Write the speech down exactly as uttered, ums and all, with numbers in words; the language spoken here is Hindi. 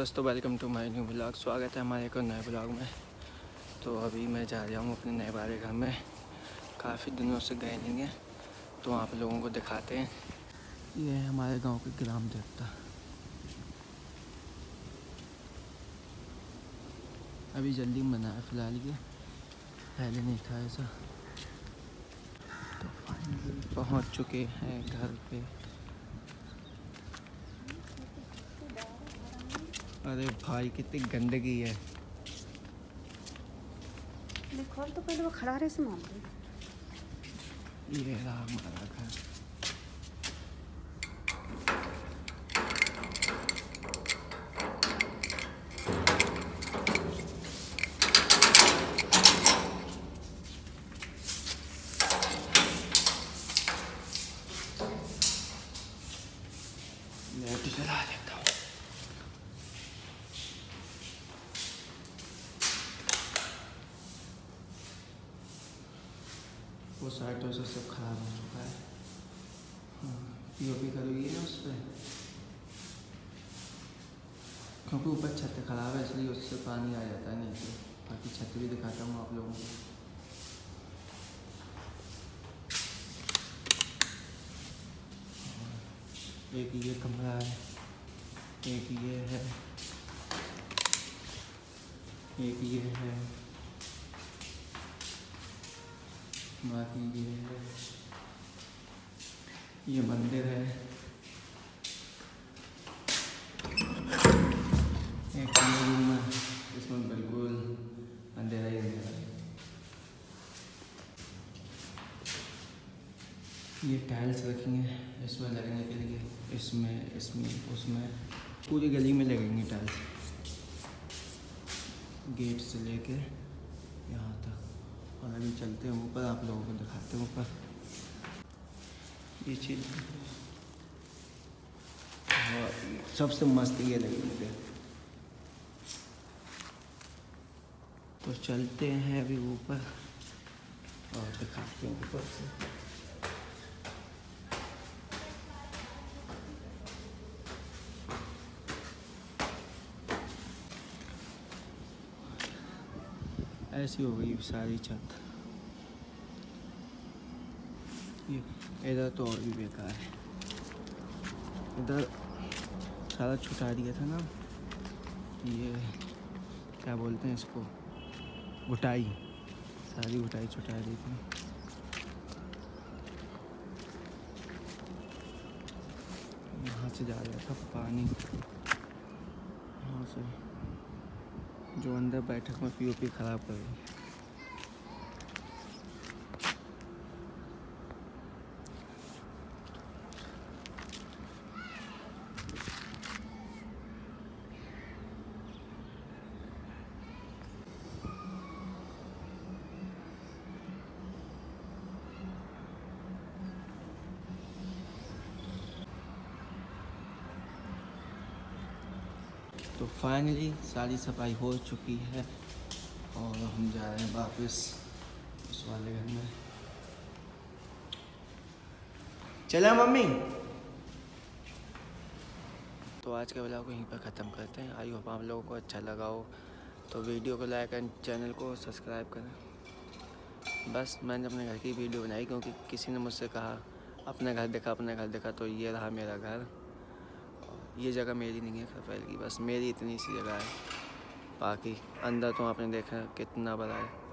दोस्तों, welcome to my new blog. स्वागत है हमारे एक और नए ब्लॉग में। तो अभी मैं जा रहा हूँ अपने नए वाले घर में। काफ़ी दिनों से गए नहीं हैं, तो आप लोगों को दिखाते हैं। ये है हमारे गांव के ग्राम देवता। अभी जल्दी बना है फिलहाल, ये पहले नहीं था ऐसा। तो फाइनली पहुँच चुके हैं घर पे। अरे भाई, कितनी गंदगी है। खोल तो पहले वो खड़ा रहे से मान। ये रहा हमारा घर। लाइट जला लेता हूँ। वो साइडों से सब खराब हो चुका है। पीओपी करोगी ना उस पर, क्योंकि ऊपर छत खराब है, इसलिए उससे पानी आ जाता है नीचे। बाकी छत भी दिखाता हूँ आप लोगों को। एक ये कमरा है, एक ये है, एक ये है, बाकी ये है, ये मंदिर है, एक ये रूम है, इसमें बिल्कुल अंधेरा ही अंधेरा है। ये टाइल्स रखी हैं इसमें लगने के लिए, इसमें इसमें उसमें पूरी गली में लगेंगी टाइल्स, गेट से लेके यहाँ तक। और अभी चलते हैं ऊपर, आप लोगों को दिखाते हैं ऊपर ये चीज़। और सबसे मस्त ये लगी मुझे। तो चलते हैं अभी ऊपर और दिखाते हैं ऊपर से। ऐसी हो गई सारी छत। ये इधर तो और भी बेकार है। इधर सारा छुटा दिया था ना, ये क्या बोलते हैं इसको, घुटाई। सारी घुटाई छुटा दी थी। यहाँ से जा रहा था पानी, यहाँ से जो अंदर बैठक में पीओपी खराब कर गई। तो फाइनली सारी सफाई हो चुकी है और हम जा रहे हैं वापस उस वाले घर में। चला मम्मी। तो आज का व्लॉग को यहीं पर ख़त्म करते हैं। आई होप आप लोगों को अच्छा लगा हो, तो वीडियो को लाइक एंड चैनल को सब्सक्राइब करें। बस मैंने अपने घर की वीडियो बनाई क्योंकि किसी ने मुझसे कहा अपना घर दिखा, अपना घर दिखा। तो ये रहा मेरा घर। ये जगह मेरी नहीं है खरफैल की, बस मेरी इतनी सी जगह है। बाकी अंदर तो आपने देखा कितना बड़ा है।